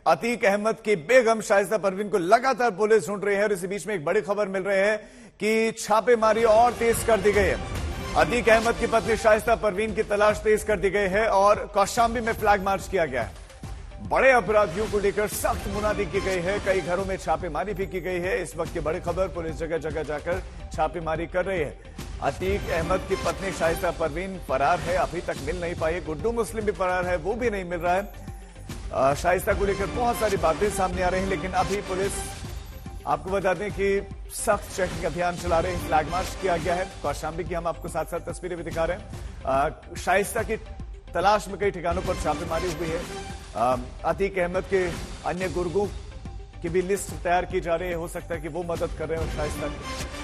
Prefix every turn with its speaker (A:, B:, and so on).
A: अतीक अहमद की बेगम शाइस्ता परवीन को लगातार पुलिस ढूंढ रही है और इसी बीच में एक बड़ी खबर मिल रही है कि छापेमारी और तेज कर दी गई है। अतीक अहमद की पत्नी शाइस्ता परवीन की तलाश तेज कर दी गई है और कौशांबी में फ्लैग मार्च किया गया है। बड़े अपराधियों को लेकर सख्त मुनादी की गई है। कई घरों में छापेमारी भी की गई है। इस वक्त की बड़ी खबर, पुलिस जगह जगह जाकर छापेमारी कर रही है। अतीक अहमद की पत्नी शाइस्ता परवीन फरार है, अभी तक मिल नहीं पाई। गुड्डू मुस्लिम भी फरार है, वो भी नहीं मिल रहा है। शाइस्ता को लेकर बहुत सारी बातें सामने आ रही हैं, लेकिन अभी पुलिस, आपको बता दें कि सख्त चेकिंग अभियान चला रहे हैं। फ्लैग मार्च किया गया है। कौशांबी की हम आपको साथ साथ तस्वीरें भी दिखा रहे हैं। शाइस्ता की तलाश में कई ठिकानों पर छापेमारी हुई है। अतीक अहमद के अन्य गुर्गों की भी लिस्ट तैयार की जा रही है। हो सकता है कि वो मदद कर रहे हो शाइस्ता की।